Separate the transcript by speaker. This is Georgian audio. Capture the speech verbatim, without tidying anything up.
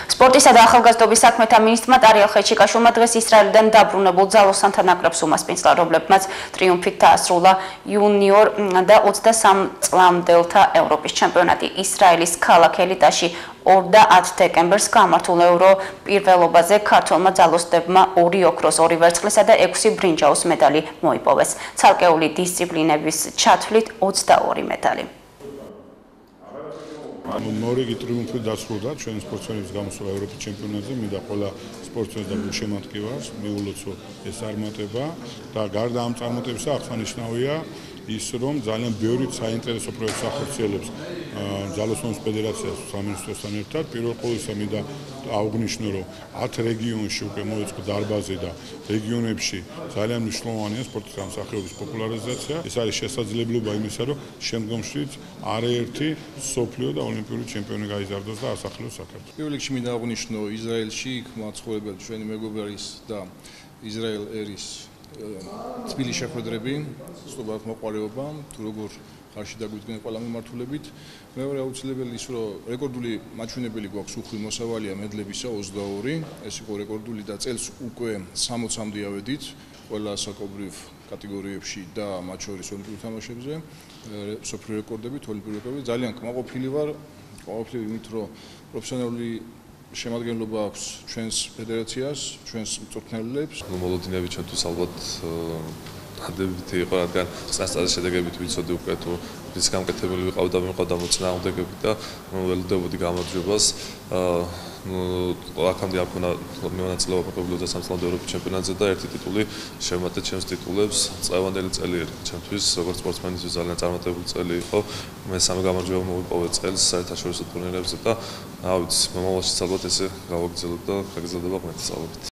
Speaker 1: სპორტისა და ახალგაზრდობის საქმეთა მინისტრმა ტარიელ ხეჩიკაშვილმა დღეს ისრაელიდან დაბრუნებულ ძალოსანთა ნაკრებს უმასპინძლა, რომლებმაც ტრიუმფით დაასრულა იუნიორ და ოცდასამ წლამდელთა ევროპის ჩემპიონატი. ისრაელის ქალაქ ელიტაში ორ და ათ დეკემბერს გამართულ ევრო პირველობაზე ქართველმა ძალოსდებმა ორი ოქროს, ორი ვერცხლისა და ექვსი ბრინჯაოს medali მოიპოვეს. ცალკეული დისციპლინების ჩათვლით ოცდაორი medali.
Speaker 2: მორიგი ტრიუმფით დასრულდა ჩვენი სპორტსმენების გამოსვლა ევროპის ჩემპიონატზე. მინდა ყველა სპორტსმენს და გულშემატკივარს მიულოცო ეს წარმატება და გარდა ამ წარმატებისა აღსანიშნავია ის, რომ ძალიან ბევრი საინტერესო პროექტს ახორციელებს ძალოსნობის ფედერაციას სამინისტროსთან ერთად. პირველ ყოვლისა მინდა აღვნიშნო, რომ ათ რეგიონში უკვე მოეწყო დარბაზი და რეგიონებში ძალიან მნიშვნელოვანია სპორტის გამოსახულების პოპულარიზაცია. ეს არის შესაძლებლობა იმისა, რომ შემდგომშიც არაერთი სოფლიო და ოლიმპიური ჩემპიონი გაიზარდოს და ასახელოს საქართველოს.
Speaker 3: პირველ რიგში მინდა აღვნიშნო ისრაელში მაცხოვრებელი ჩვენი მეგობრის და ისრაელ ერის თბილი შეხვედრები, სწორად მოყარეობა, თუ როგორ ხარში დაგვიდგნენ ყველა მიმართულებით. მეორე აუცილებელი ის, რომ რეკორდული მაჩვენებელი გვაქვს უხვი მოსავალია მედლებისა ოცდაორი, ეს იყო რეკორდული და წელს უკვე სამოცამდე ავედით ყველა საკობრივ კატეგორიებში და მათ შორის ოლიმპიურ თამაშებზე, სოფლიო რეკორდებით, ოლიმპიური რეკორდებით. ძალიან კმაყოფილი ვარ, კმაყოფილი იმით, რომ პროფესიონალური შემადგენლობა აქვს ჩვენს ფედერაციას, ჩვენს მწვრთნელებს.
Speaker 4: მოლოდინები ჩვენთვის ალბათ დადებითი იყო, რადგან წასწარის შედეგებით ვიცოდი უკვე თუ რის გამკეთებელი ვიყავ და მიყავდა მოწინააღმდეგები და ველოდებოდი გამარჯვებას. აქამდე არ მქონდა მონაწილეობა ოცდასამ წლამდე ევროპის ჩემპიონატზე და ერთი ტიტული შევმატეთ ჩემს ტიტულებს. წლევანდელი წელი იყო ჩემთვის, როგორც სპორტსმენისთვის ძალიან წარმატებული წელი იყო. მესამე გამარჯვება მოვიპოვე წელს საერთაშორისო ტურნირებზე და რა ვიცი, მომავალშიც ალბათ ესე გავაგრძელებ და გაგრძელდება ღმერთის წყალობით.